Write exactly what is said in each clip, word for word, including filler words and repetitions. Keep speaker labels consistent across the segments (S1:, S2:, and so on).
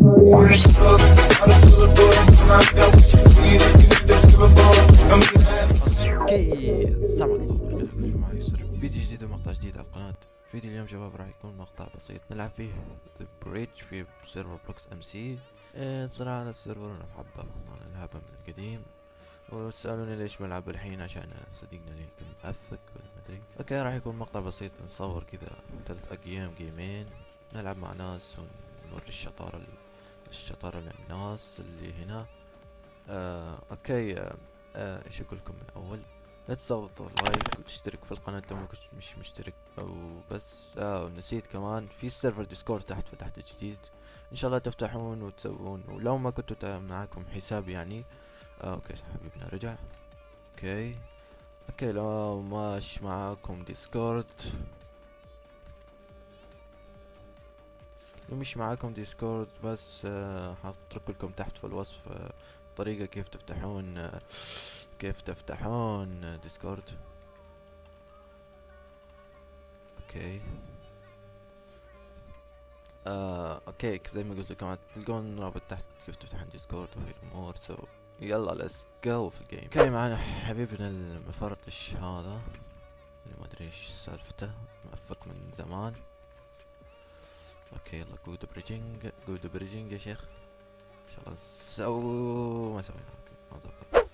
S1: اوكي السلام عليكم ورحمة معي يسر فيديو جديد ومقطع جديد على القناة. فيديو اليوم شباب راح يكون مقطع بسيط نلعب فيه ذا بريدج في سيرفر بلوكس امسي. صراحة هذا السيرفر انا بحبه، انا العبه من القديم وتسألوني ليش بلعب الحين، عشان صديقنا لي يكون مأفك ولا مدري. اوكي راح يكون مقطع بسيط نصور كذا ثلاث ايام جيمين، نلعب مع ناس ونوري الشطارة الشطارة للناس اللي هنا. آه، اوكي آه، آه، ايش اقول لكم من اول؟ لا تنسوا اللايك وتشترك في القناة لو ما كنت مش مشترك او بس. اه ونسيت كمان في سيرفر ديسكورد تحت فتحته جديد، ان شاء الله تفتحون وتسوون، ولو ما كنتوا معاكم حساب يعني. آه اوكي حبيبنا رجع. اوكي اوكي لو ماش معاكم ديسكورد، لو مش معاكم ديسكورد بس آه حاترك لكم تحت في الوصف آه طريقة كيف تفتحون آه كيف تفتحون ديسكورد. اوكي آه اوكي زي ما قلت لكم تلقون رابط تحت كيف تفتحون ديسكورد وهي الامور. سو يلا ليتس جو في الجيم. اوكي معنا حبيبنا المفرطش هذا اللي ما ادري ايش سالفته، مأفك من زمان. اوكي يلا جود بريدجينج جود بريدجينج يا شيخ، ان شاء الله سو ما سوينا. اوكي ما زبط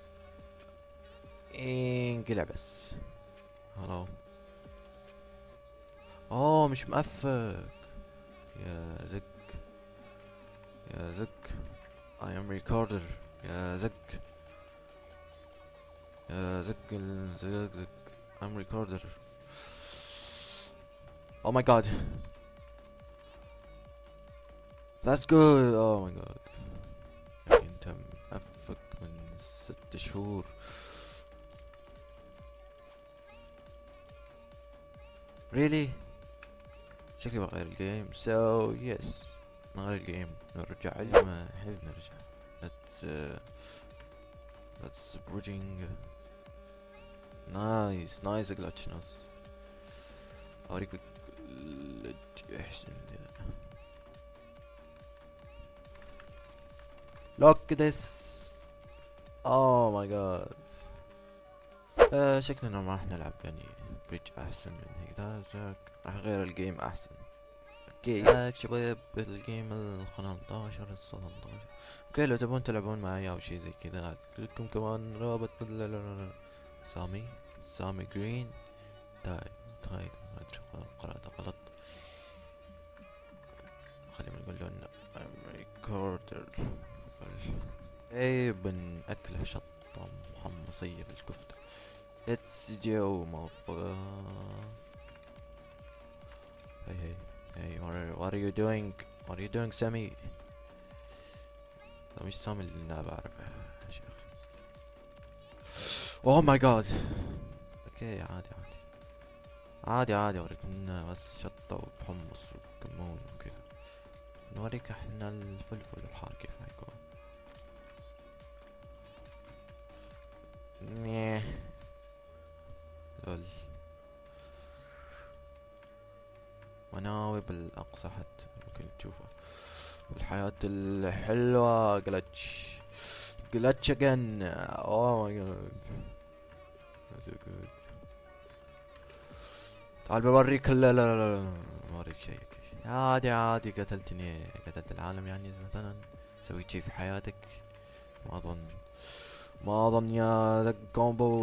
S1: انقلع بس. هلو اوه مش مأفك يا زك يا زك. I am recorder يا زك يا زك زك زك I'm recorder. Oh my god that's good. oh my god يعني انت مأفك من ست شهور. really شكلي بغير الجيم. so yes نغير الجيم نرجع لما نحب نرجع. let's uh, let's bridging nice nice glitch ناس. اوريك احسن من كذا. look this oh my god. آه شكلنا ما راح نلعب يعني بريدج احسن من هيك، راح اغير الجيم احسن. اوكي ياك شباب الجيم ال خمسطعش سبعطعش. اوكي لو تبون تلعبون معي او شي زي كذا لكم كمان رابط سامي سامي جرين تاي تاي ما ادري قرأتها غلط. خلينا نقول له انه ريكوردر. اي بنأكله شطة محمصية بالكفتة. Let's go motherfucker. Hey hey hey what are, what are you doing? What are you doing سامي؟ لا مش سامي اللي انا بعرفه يا شيخ. Oh my god. اوكي عادي عادي عادي عادي وريتنا بس شطة وبحمص وكمون وكذا. نوريك احنا الفلفل الحار كيف حيكون. ميه لول مناوي بالأقصى حتى ممكن تشوفه. الحياة الحلوة جلتش جلتش اجن. اوه ماي جاد تعال بوريك. لا لا لا لا بوريك شيء عادي عادي. قتلتني قتلت العالم يعني مثلا سويت شي في حياتك؟ ما اظن ما اظن يا ذا كومبو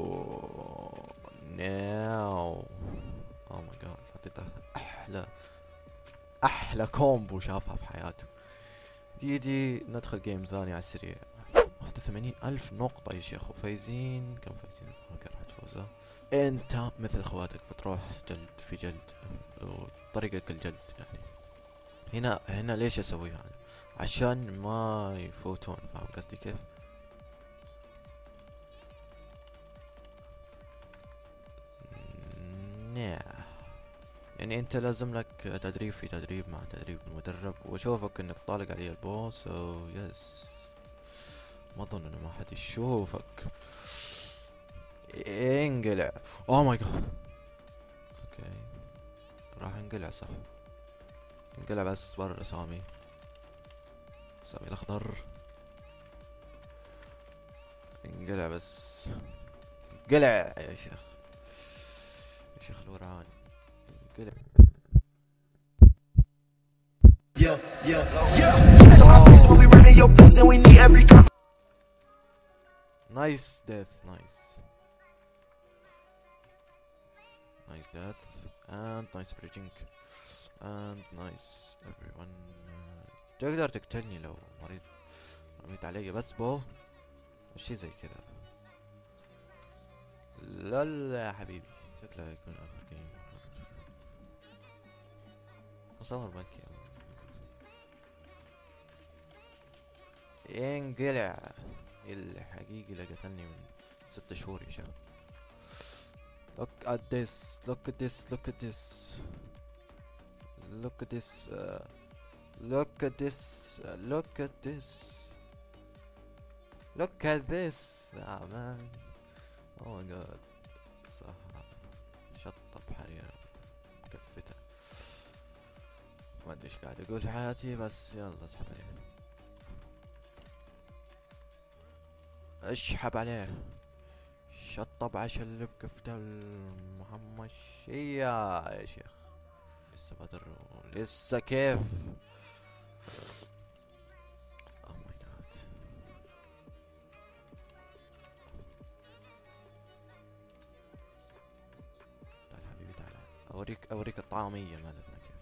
S1: ناو. اوه ماي جاد اعطيته احلى احلى كومبو شافها في حياته. يجي ندخل جيم ثاني على السريع. واحد وثمانين الف نقطة يا شيخ وفايزين. كم فايزين؟ اوكي راح تفوزها. انت مثل اخواتك بتروح جلد في جلد وطريقك الجلد يعني. هنا هنا ليش اسويها انا؟ عشان ما يفوتون، فاهم قصدي كيف؟ يعني انت لازم لك تدريب في تدريب مع تدريب المدرب، واشوفك انك طالق علي البوس. او يس ما اظن انه ما حد يشوفك. انقلع. اوه ماي جاد. اوكي راح انقلع صح. انقلع بس برا سامي. سوي الاخضر. انقلع بس، انقلع يا شيخ، يا شيخ الورعان، انقلع. Yeah, yeah, yeah. Nice death, nice. Nice death and nice bridging and nice everyone. تقدر تقتلني لو مريت رميت علي بس بو شي زي كذا. لا لا يا حبيبي، شكله يكون اخر جيم. مصور ملكي ينقلع الحقيقي اللي قتلني من ست شهور يا شباب. Look at this, look at this, look at this, look at this, uh, look at this, uh, look at this, look at this. Ah man, oh my god. صح شطب حريرة مكفتة، ما ادري ايش قاعد اقول في حياتي، بس يلا اسحب عليه، اشحب عليه، شطب عشان اللي بكفته المحمشية يا شيخ. لسه بدر لسه كيف. اوه ماي جاد. تعال حبيبي تعال اوريك اوريك الطعامية مالتنا كيف.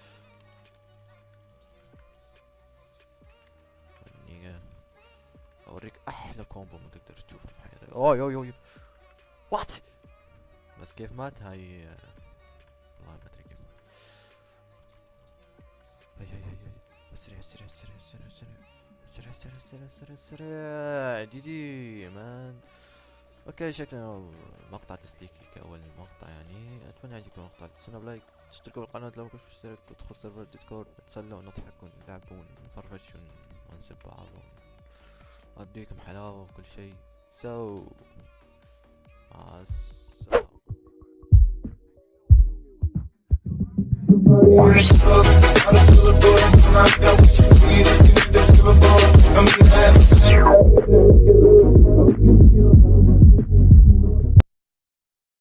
S1: اوريك احلى كومبو ما تقدر تشوفه في حياتك. اوه اوه اوه وات، بس كيف مات هاي والله ما ادري كيف. هاي هاي هاي سريع سريع سريع سريع سريع سريع سريع سريع سريع جي جي مان. اوكي شكلنا مقطع تسليكي كاول مقطع يعني. اتمنى يعجبكم المقطع، تنسوا بلايك، تشتركوا بالقناة لو كنتوا مشترك، وتدخلوا سيرفر الدسكورد، نتسلى ونضحك ونلعب ونفرفش ونسب بعض اديكم حلاوة وكل شيء. سو مع السلامة.